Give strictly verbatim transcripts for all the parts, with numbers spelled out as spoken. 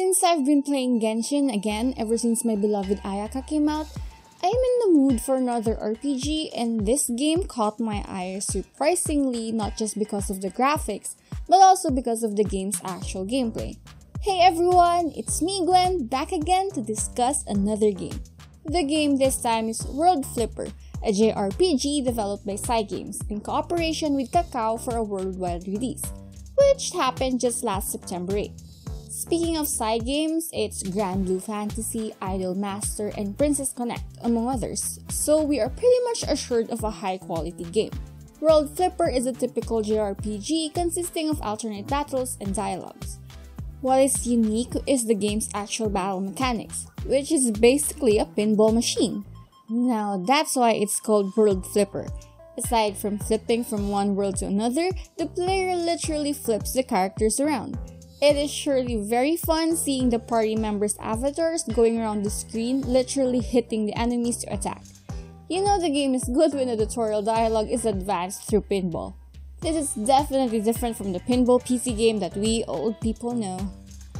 Since I've been playing Genshin again ever since my beloved Ayaka came out, I'm in the mood for another R P G, and this game caught my eye surprisingly, not just because of the graphics, but also because of the game's actual gameplay. Hey everyone, it's me Gwen, back again to discuss another game. The game this time is World Flipper, a J R P G developed by Cygames in cooperation with Kakao for a worldwide release, which happened just last September eighth. Speaking of Cygames, it's Grand Blue Fantasy, Idolmaster, and Princess Connect, among others, so we are pretty much assured of a high-quality game. World Flipper is a typical J R P G consisting of alternate battles and dialogues. What is unique is the game's actual battle mechanics, which is basically a pinball machine. Now that's why it's called World Flipper. Aside from flipping from one world to another, the player literally flips the characters around. It is surely very fun seeing the party members' avatars going around the screen, literally hitting the enemies to attack. You know the game is good when the tutorial dialogue is advanced through pinball. This is definitely different from the pinball P C game that we old people know.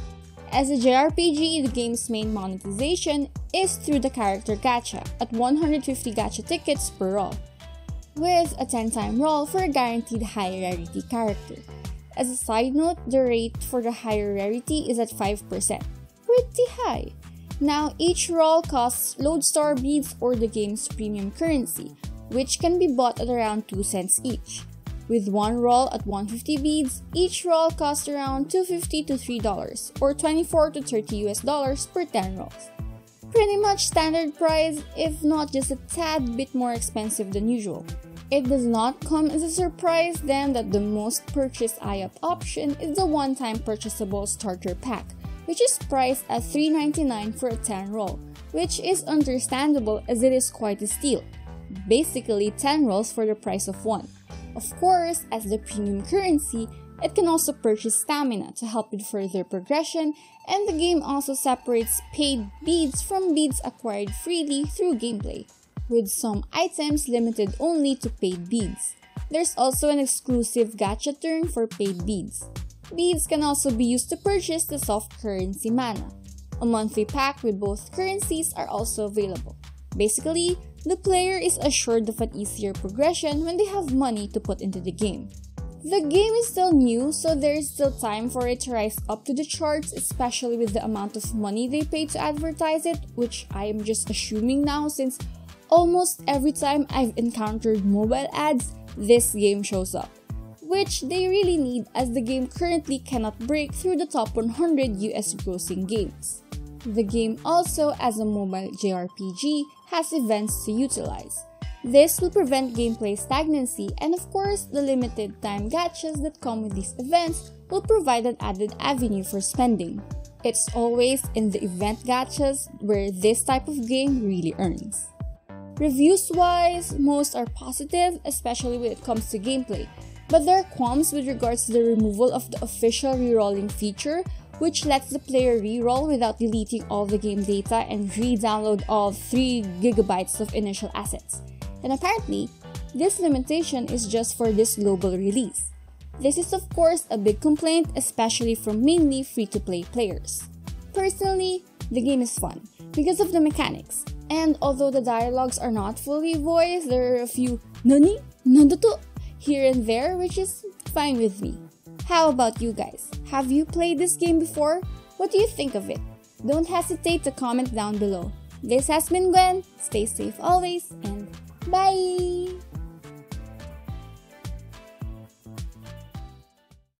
As a J R P G, the game's main monetization is through the character gacha at one hundred fifty gacha tickets per roll, with a ten time roll for a guaranteed high rarity character. As a side note, the rate for the higher rarity is at five percent. Pretty high. Now, each roll costs Lodestar beads or the game's premium currency, which can be bought at around two cents each. With one roll at one hundred fifty beads, each roll costs around two dollars and fifty cents to three dollars or twenty-four to thirty U S dollars per ten rolls. Pretty much standard price, if not just a tad bit more expensive than usual. It does not come as a surprise then that the most purchased I A P option is the one-time purchasable starter pack, which is priced at three ninety-nine for a ten roll, which is understandable as it is quite a steal. Basically ten rolls for the price of one. Of course, as the premium currency, it can also purchase stamina to help with further progression, and the game also separates paid beads from beads acquired freely through gameplay, with some items limited only to paid beads. There's also an exclusive gacha turn for paid beads. Beads can also be used to purchase the soft currency mana. A monthly pack with both currencies are also available. Basically, the player is assured of an easier progression when they have money to put into the game. The game is still new, so there is still time for it to rise up to the charts, especially with the amount of money they pay to advertise it, which I am just assuming now since almost every time I've encountered mobile ads, this game shows up, which they really need as the game currently cannot break through the top one hundred U S grossing games. The game also, as a mobile J R P G, has events to utilize. This will prevent gameplay stagnancy, and of course, the limited time gachas that come with these events will provide an added avenue for spending. It's always in the event gachas where this type of game really earns. Reviews-wise, most are positive, especially when it comes to gameplay, but there are qualms with regards to the removal of the official rerolling feature, which lets the player reroll without deleting all the game data and re-download all three gigabytes of initial assets. And apparently, this limitation is just for this global release. This is of course a big complaint, especially from mainly free-to-play players. Personally, the game is fun because of the mechanics, and although the dialogues are not fully voiced, there are a few "Nani? Nandato?" here and there, which is fine with me. How about you guys? Have you played this game before? What do you think of it? Don't hesitate to comment down below. This has been Gwen, stay safe always, and bye!